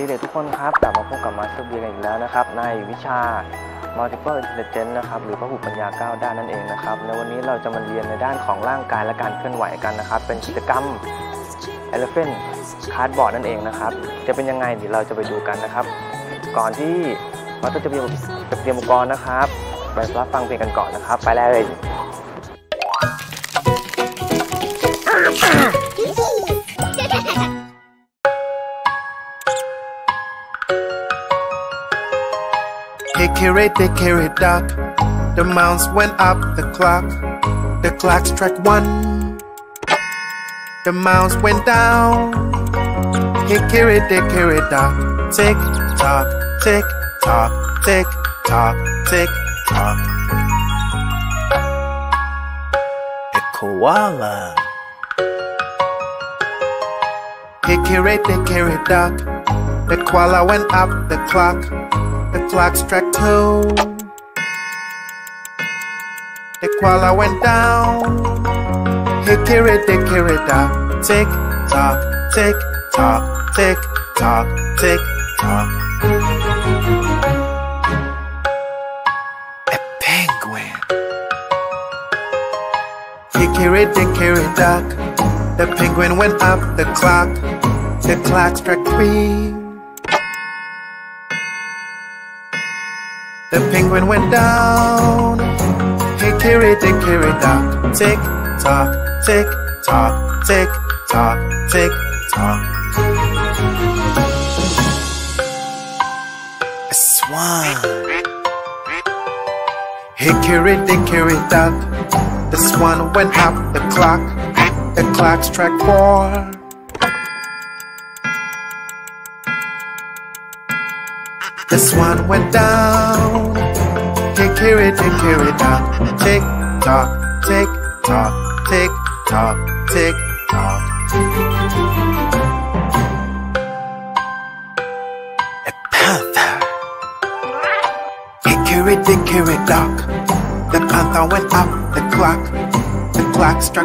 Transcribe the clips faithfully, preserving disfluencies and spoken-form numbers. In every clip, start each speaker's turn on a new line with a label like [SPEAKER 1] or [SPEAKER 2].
[SPEAKER 1] เด็กๆทุกคนครับกลับมาพบกับมาสเตอร์เบียร์กันอีกแล้วนะครับในวิชา Multiple Intelligence นะครับหรือพหุปัญญาเก้าด้านนั่นเองนะครับในวันนี้เราจะมาเรียนในด้านของร่างกายและการเคลื่อนไหวกันนะครับเป็นกิจกรรม Elephant Cardboard นั่นเองนะครับจะเป็นยังไงเดี๋ยวเราจะไปดูกันนะครับก่อนที่มาสเตอร์จะเตรียมอุปกรณ์นะครับไปรับฟังเพลงกันก่อนนะครับไปเลย
[SPEAKER 2] Hickory dickory dock, the mouse went up the clock. The clock struck one. The mouse went down. Hickory dickory dock, tick tock, tick tock, tick tock, tick tock. A koala. Hickory dickory dock, the koala went up the clock.The clock struck two. The koala went down. Hickory dickory dock. Tick tock, tick tock, tick tock, tick tock. A penguin. Hickory dickory dock. The penguin went up the clock. The clock struck three.The penguin went down. Hickory dickory dock. Tick tock, tick tock, tick tock, tick tock. A swan. Hickory dickory dock. The swan went up the clock. The clock struck four.The swan went down. Hickory dickory dock. Tick tock, tick tock, tick tock, tick tock. A panther. Hickory dickory dock. The panther went up the clock. The clock struck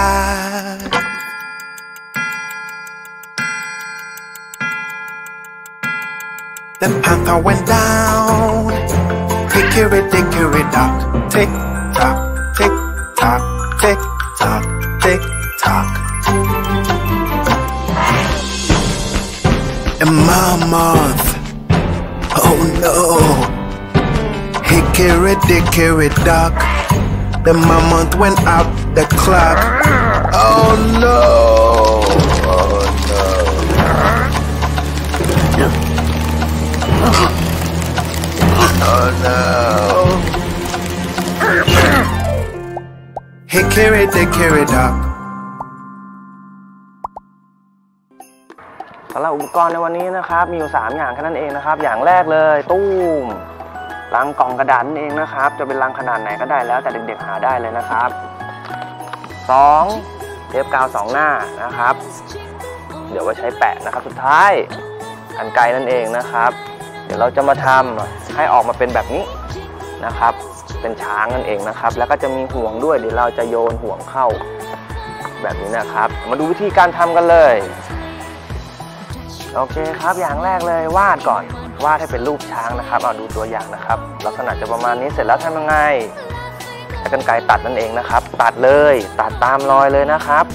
[SPEAKER 2] five.The panther went down. Hickory dickory dock. Tick tock, tick tock, tick tock, tick tock. A mammoth. Oh no. Hickory dickory dock. The mammoth went up the clock. Oh no.Oh no. Hickory dickory dock.
[SPEAKER 1] สำหรับอุปกรณ์ในวันนี้นะครับมีอยู่สามอย่างแค่นั้นเองนะครับอย่างแรกเลยตู้มลังกล่องกระดาษนั่นเองนะครับจะเป็นลังขนาดไหนก็ได้แล้วแต่เด็กๆหาได้เลยนะครับสองเทปกาวสองหน้านะครับเดี๋ยวไว้ใช้แปะนะครับสุดท้ายกรรไกรนั่นเองนะครับเดี๋ยวเราจะมาทำให้ออกมาเป็นแบบนี้นะครับเป็นช้างนั่นเองนะครับแล้วก็จะมีห่วงด้วยเดี๋ยวเราจะโยนห่วงเข้าแบบนี้นะครับมาดูวิธีการทำกันเลยโอเคครับอย่างแรกเลยวาดก่อนวาดให้เป็นรูปช้างนะครับเอาดูตัวอย่างนะครับลักษณะจะประมาณนี้เสร็จแล้วทำยังไงใช้กรรไกรตัดนั่นเองนะครับตัดเลยตัดตามรอยเลยนะครับ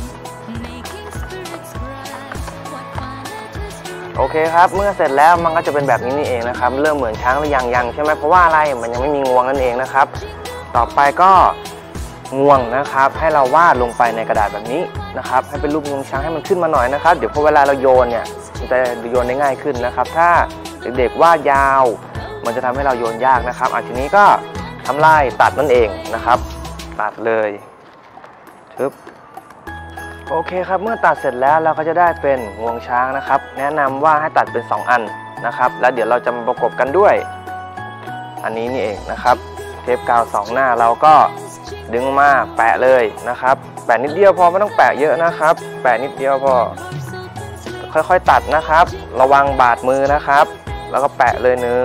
[SPEAKER 1] โอเคครับเมื่อเสร็จแล้วมันก็จะเป็นแบบนี้นี่เองนะครับเริ่มเหมือนช้างหรือยังยังใช่ไหมเพราะว่าอะไรมันยังไม่มีงวงนั่นเองนะครับต่อไปก็งวงนะครับให้เราวาดลงไปในกระดาษแบบนี้นะครับให้เป็นรูปงวงช้างให้มันขึ้นมาหน่อยนะครับเดี๋ยวพอเวลาเราโยนเนี่ยมันจะโยนได้ง่ายขึ้นนะครับถ้าเด็กๆวาดยาวมันจะทำให้เราโยนยากนะครับอันนี้ก็ทำลายตัดนั่นเองนะครับตัดเลยทึบโอเคครับเมื่อตัดเสร็จแล้วเราก็จะได้เป็นงวงช้างนะครับแนะนำว่าให้ตัดเป็นสองอันนะครับแล้วเดี๋ยวเราจะมาประกบกันด้วยอันนี้นี่เองนะครับเทปกาวสองหน้าเราก็ดึงมาแปะเลยนะครับแปะนิดเดียวพอไม่ต้องแปะเยอะนะครับแปะนิดเดียวพอค่อยๆตัดนะครับระวังบาดมือนะครับแล้วก็แปะเลยหนึ่ง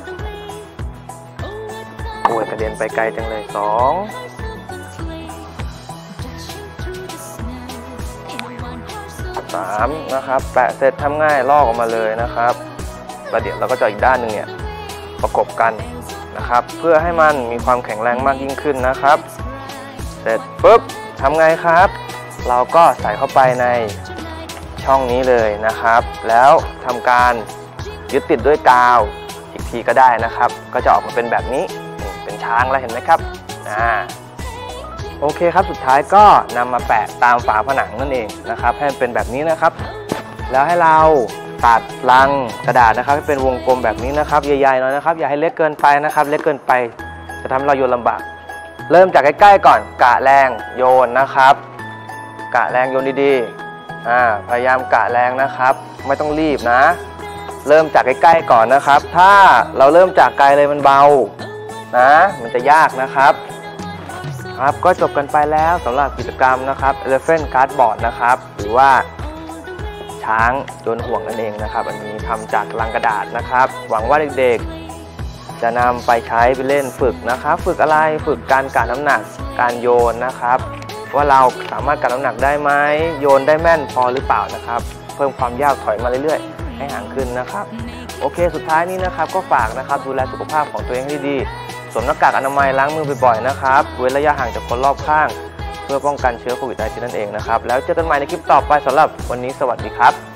[SPEAKER 1] โอ้ยกระเด็นไปไกลจังเลยสอง สามนะครับแปะเสร็จทำง่ายลอกออกมาเลยนะครับแล้วเดี๋ยวเราก็จะอีกด้านหนึ่งเนี่ยประกบกันนะครับเพื่อให้มันมีความแข็งแรงมากยิ่งขึ้นนะครับเสร็จปุ๊บทำไงครับเราก็ใส่เข้าไปในช่องนี้เลยนะครับแล้วทำการยึดติดด้วยกาวอีกทีก็ได้นะครับก็จะออกมาเป็นแบบนี้เป็นช้างแล้วเห็นไหมครับอ่าโอเคครับสุดท้ายก็นำมาแปะตามฝาผนังนั่นเองนะครับให้มันเป็นแบบนี้นะครับแล้วให้เราตัดลังกระดาษนะครับให้เป็นวงกลมแบบนี้นะครับใหญ่ๆหน่อยนะครับอย่าให้เล็กเกินไปนะครับเล็กเกินไปจะทำให้เราโยนลำบากเริ่มจากใกล้ๆก่อนกะแรงโยนนะครับกะแรงโยนดีๆอ่าพยายามกะแรงนะครับไม่ต้องรีบนะเริ่มจากใกล้ๆก่อนนะครับถ้าเราเริ่มจากไกลเลยมันเบานะมันจะยากนะครับครับก็จบกันไปแล้วสำหรับกิจกรรมนะครับ Elephant Cardboard นะครับหรือว่าช้างโยนห่วงนั่นเองนะครับอันนี้ทำจากลังกระดาษนะครับหวังว่าเด็กๆจะนำไปใช้ไปเล่นฝึกนะครับฝึกอะไรฝึกการกะน้ำหนักการโยนนะครับว่าเราสามารถกะน้ำหนักได้ไหมโยนได้แม่นพอหรือเปล่านะครับเพิ่มความยาวถอยมาเรื่อยๆให้ห่างขึ้นนะครับโอเคสุดท้ายนี้นะครับก็ฝากนะครับดูแลสุขภาพของตัวเองให้ดีสวมหน้ากากอนามัยล้างมือบ่อยๆนะครับเว้นระยะห่างจากคนรอบข้างเพื่อป้องกันเชื้อโควิด สิบเก้า นั่นเองนะครับแล้วเจอกันใหม่ในคลิปต่อไปสำหรับวันนี้สวัสดีครับ